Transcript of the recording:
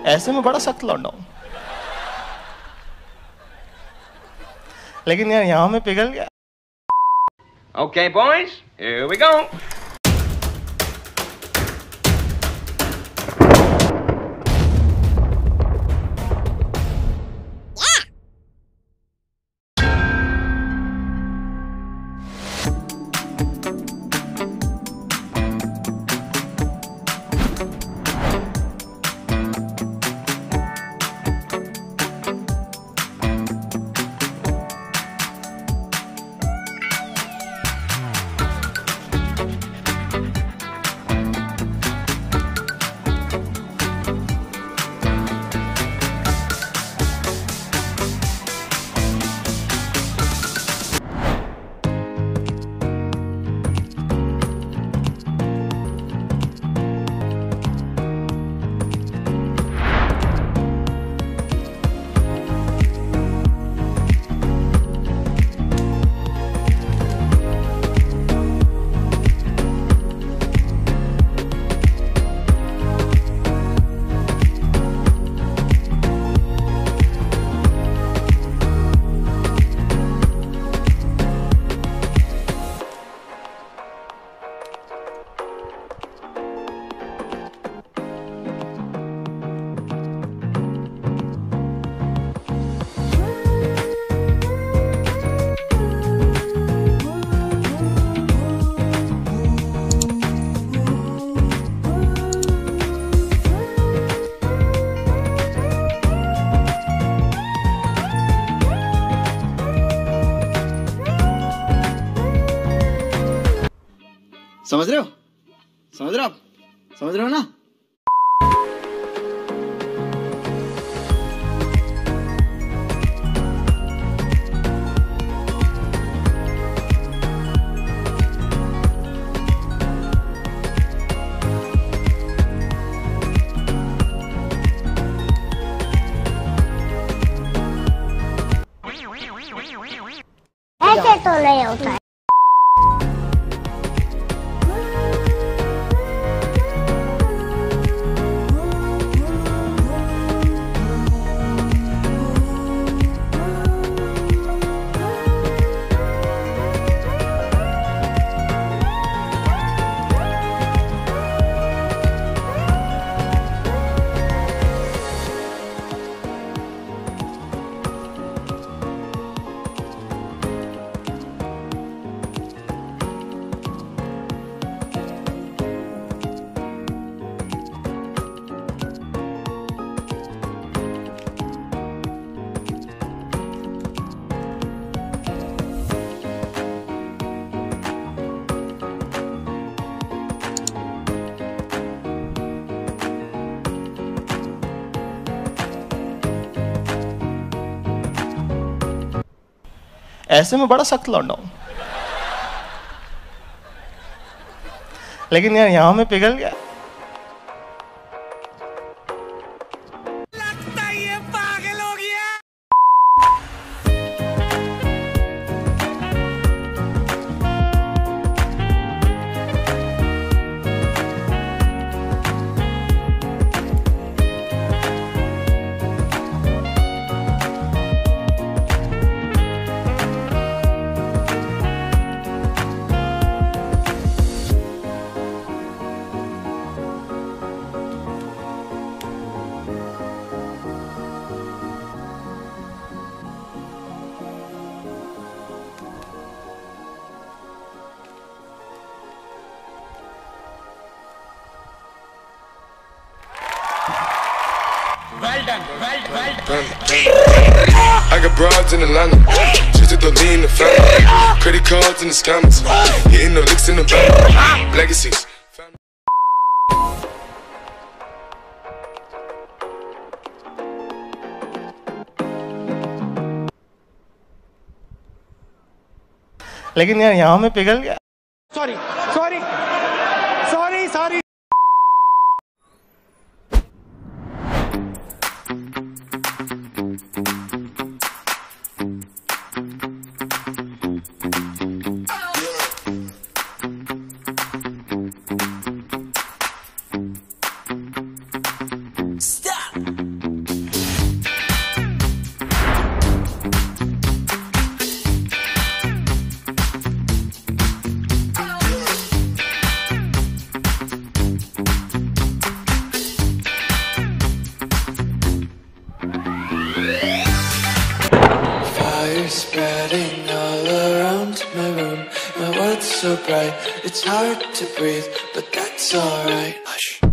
ऐसे में बड़ा सख्त लौंडा हूं, लेकिन यार यहां में पिघल गया। Okay, boys, here we go. समझ रहे हो? समझ रहे हो आप? समझ रहे हो ना? ऐसे तो नहीं होता है। ऐसे में बड़ा सख्त लौंडा हूं, लेकिन यार यहां में पिघल गया। लगता है ये पागल हो गया। Well done, well done. I got broads in Atlanta, just to lean in the family. Credit cards and the scammers, hitting the licks in the back. Legacies. लेकिन यार यहां में पिघल गया। Sorry sorry sorry sorry. Stop. room. My world's so bright, it's hard to breathe, but that's alright. Hush.